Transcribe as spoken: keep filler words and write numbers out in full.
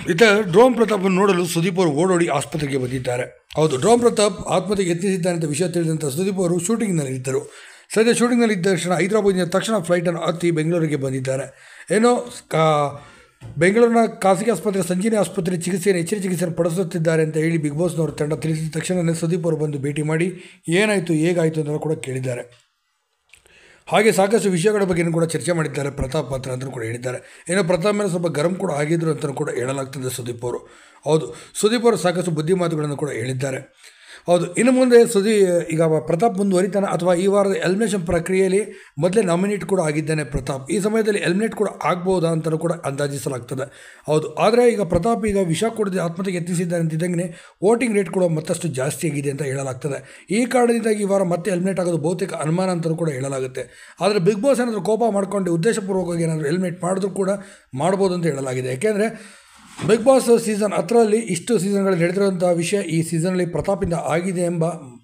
ಇತ ಡ್ರೋನ್ ಪ್ರತಾಪನ್ನು ನೋಡಲು ಸುದೀಪ್ ಅವರು ಓಡೋಡಿ ಆಸ್ಪತ್ರೆಗೆ ಬಂದಿದ್ದಾರೆ. ಹೌದು, ಡ್ರೋನ್ ಪ್ರತಾಪ್ ಆತ್ಮಹತ್ಯೆಗೆ ಯತ್ನಿಸಿದ್ದಾನೆ ಅಂತ ವಿಷಯ ತಿಳಿದಂಥ ಸುದೀಪ್ ಅವರು ಶೂಟಿಂಗ್ನಲ್ಲಿದ್ದರು. ಸದ್ಯ ಶೂಟಿಂಗ್ನಲ್ಲಿದ್ದ ತಕ್ಷಣ ಹೈದರಾಬಾದಿನ ತಕ್ಷಣ ಫ್ಲೈಟನ್ನು ಹತ್ತಿ ಬೆಂಗಳೂರಿಗೆ ಬಂದಿದ್ದಾರೆ. ಏನೋ ಕಾ ಬೆಂಗಳೂರಿನ ಖಾಸಗಿ ಆಸ್ಪತ್ರೆ ಸಂಜೀವಿನಿ ಆಸ್ಪತ್ರೆ ಚಿಕಿತ್ಸೆಯನ್ನು ಹೆಚ್ಚಿನ ಚಿಕಿತ್ಸೆಯನ್ನು ಪಡಿಸುತ್ತಿದ್ದಾರೆ ಅಂತ ಹೇಳಿ ಬಿಗ್ ಬಾಸ್ನವರು ತಂಡ ತಿಳಿಸಿದ ತಕ್ಷಣವೇ ಸುದೀಪ್ ಅವರು ಬಂದು ಭೇಟಿ ಮಾಡಿ ಏನಾಯಿತು ಹೇಗಾಯಿತು ಅಂತ ಕೂಡ ಕೇಳಿದ್ದಾರೆ. ಹಾಗೆ ಸಾಕಷ್ಟು ವಿಷಯಗಳ ಬಗ್ಗೆಯೂ ಕೂಡ ಚರ್ಚೆ ಮಾಡಿದ್ದಾರೆ ಪ್ರತಾಪ್ ಹತ್ರ ಅಂತಲೂ ಕೂಡ ಹೇಳಿದ್ದಾರೆ. ಏನೋ ಪ್ರತಾಪ್ ಮೇಲೆ ಸ್ವಲ್ಪ ಗರಂ ಕೂಡ ಆಗಿದ್ರು ಅಂತಲೂ ಕೂಡ ಹೇಳಲಾಗ್ತದೆ ಸುದೀಪ್ ಅವರು. ಹೌದು, ಸುದೀಪ್ ಅವರು ಸಾಕಷ್ಟು ಬುದ್ಧಿ ಮಾತುಗಳನ್ನು ಕೂಡ ಹೇಳಿದ್ದಾರೆ. ಹೌದು, ಇನ್ನು ಮುಂದೆ ಸುದೀ ಈಗ ಪ್ರತಾಪ್ ಮುಂದುವರಿತಾನೆ ಅಥವಾ ಈ ವಾರದ ಎಲಿಮಿನೇಷನ್ ಪ್ರಕ್ರಿಯೆಯಲ್ಲಿ ಮೊದಲೇ ನಾಮಿನೇಟ್ ಕೂಡ ಆಗಿದ್ದಾನೆ ಪ್ರತಾಪ್. ಈ ಸಮಯದಲ್ಲಿ ಎಲಿಮಿನೇಟ್ ಕೂಡ ಆಗ್ಬೋದಾ ಅಂತಲೂ ಕೂಡ ಅಂದಾಜಿಸಲಾಗ್ತದೆ. ಹೌದು, ಆದರೆ ಈಗ ಪ್ರತಾಪ್ ಈಗ ವಿಷ ಕುಡಿದು ಆತ್ಮಹತ್ಯೆಗೆ ಯತ್ನಿಸಿದ್ದಾರೆ ಅಂತಿದ್ದಂಗೆ ವೋಟಿಂಗ್ ರೇಟ್ ಕೂಡ ಮತ್ತಷ್ಟು ಜಾಸ್ತಿ ಆಗಿದೆ ಅಂತ ಹೇಳಲಾಗ್ತದೆ. ಈ ಕಾರಣದಿಂದಾಗಿ ಈ ವಾರ ಮತ್ತೆ ಎಲಿಮಿನೇಟ್ ಆಗೋದು ಬಹುತೇಕ ಅನುಮಾನ ಅಂತಲೂ ಕೂಡ ಹೇಳಲಾಗುತ್ತೆ. ಆದರೆ ಬಿಗ್ ಬಾಸ್ ಏನಾದರೂ ಕೋಪ ಮಾಡ್ಕೊಂಡು ಉದ್ದೇಶಪೂರ್ವಕವಾಗಿ ಏನಾದರೂ ಎಲಿಮಿನೇಟ್ ಮಾಡಿದ್ರು ಕೂಡ ಮಾಡ್ಬೋದು ಅಂತ ಹೇಳಲಾಗಿದೆ. ಯಾಕೆಂದರೆ ಬಿಗ್ ಬಾಸ್ ಸೀಸನ್ ಹತ್ತರಲ್ಲಿ ಇಷ್ಟು ಸೀಸನ್ಗಳು ನಡೆದಿರುವಂಥ ವಿಷಯ ಈ ಸೀಸನಲ್ಲಿ ಪ್ರತಾಪಿಂದ ಆಗಿದೆ ಎಂಬ